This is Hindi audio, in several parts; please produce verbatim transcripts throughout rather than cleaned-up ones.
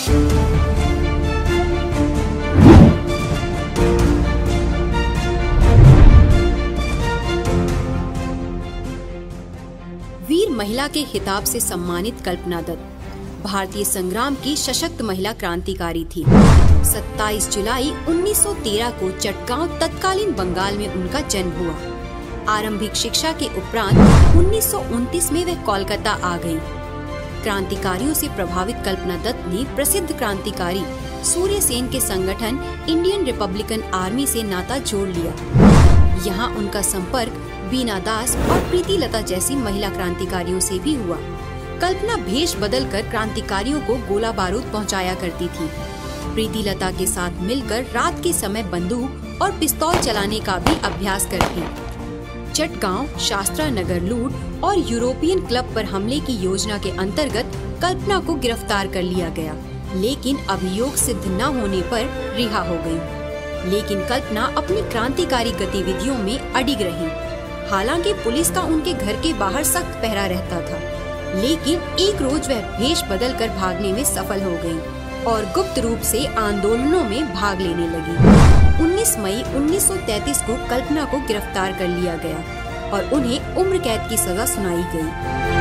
वीर महिला के खिताब से सम्मानित कल्पना दत्त भारतीय संग्राम की सशक्त महिला क्रांतिकारी थी। सत्ताईस जुलाई उन्नीस सौ तेरह को चटगांव तत्कालीन बंगाल में उनका जन्म हुआ। आरंभिक शिक्षा के उपरांत उन्नीस सौ उनतीस में वह कोलकाता आ गयी। क्रांतिकारियों से प्रभावित कल्पना दत्त ने प्रसिद्ध क्रांतिकारी सूर्य सेन के संगठन इंडियन रिपब्लिकन आर्मी से नाता जोड़ लिया। यहाँ उनका संपर्क बीना दास और प्रीति लता जैसी महिला क्रांतिकारियों से भी हुआ। कल्पना भेष बदलकर क्रांतिकारियों को गोला बारूद पहुंचाया करती थी। प्रीति लता के साथ मिलकर रात के समय बंदूक और पिस्तौल चलाने का भी अभ्यास करती। चटगांव, शास्त्रा नगर लूट और यूरोपियन क्लब पर हमले की योजना के अंतर्गत कल्पना को गिरफ्तार कर लिया गया, लेकिन अभियोग सिद्ध न होने पर रिहा हो गयी। लेकिन कल्पना अपनी क्रांतिकारी गतिविधियों में अडिग रही। हालांकि पुलिस का उनके घर के बाहर सख्त पहरा रहता था, लेकिन एक रोज वह भेष बदलकर भागने में सफल हो गई और गुप्त रूप से आंदोलनों में भाग लेने लगी। उन्नीस मई उन्नीस सौ तैंतीस को कल्पना को गिरफ्तार कर लिया गया और उन्हें उम्र कैद की सजा सुनाई गई।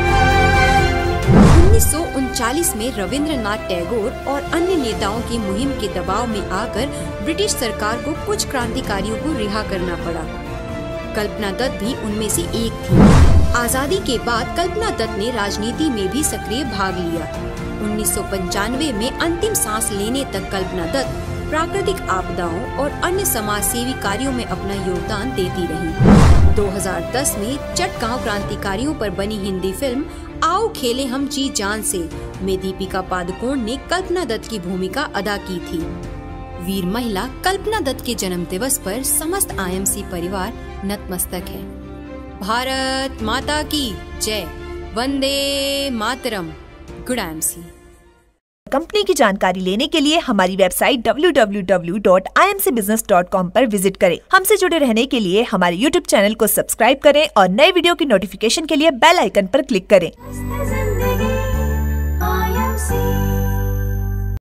उन्नीस सौ उनचालीस में रविंद्रनाथ टैगोर और अन्य नेताओं की मुहिम के दबाव में आकर ब्रिटिश सरकार को कुछ क्रांतिकारियों को रिहा करना पड़ा। कल्पना दत्त भी उनमें से एक थी। आजादी के बाद कल्पना दत्त ने राजनीति में भी सक्रिय भाग लिया। उन्नीस सौ पंचानवे में अंतिम सांस लेने तक कल्पना दत्त प्राकृतिक आपदाओं और अन्य समाज सेवी कार्यों में अपना योगदान देती रही। दो हज़ार दस में चटगांव क्रांतिकारियों पर बनी हिंदी फिल्म आओ खेले हम जी जान से में दीपिका पादुकोण ने कल्पना दत्त की भूमिका अदा की थी। वीर महिला कल्पना दत्त के जन्म दिवस पर समस्त आईएमसी परिवार नतमस्तक है। भारत माता की जय, वंदे मातरम। Good IMC. कंपनी की जानकारी लेने के लिए हमारी website W W W dot I M C business dot com पर विजिट करें। हमसे जुड़े रहने के लिए हमारे यूट्यूब चैनल को सब्सक्राइब करें और नए वीडियो की नोटिफिकेशन के लिए बेल आइकन पर क्लिक करें।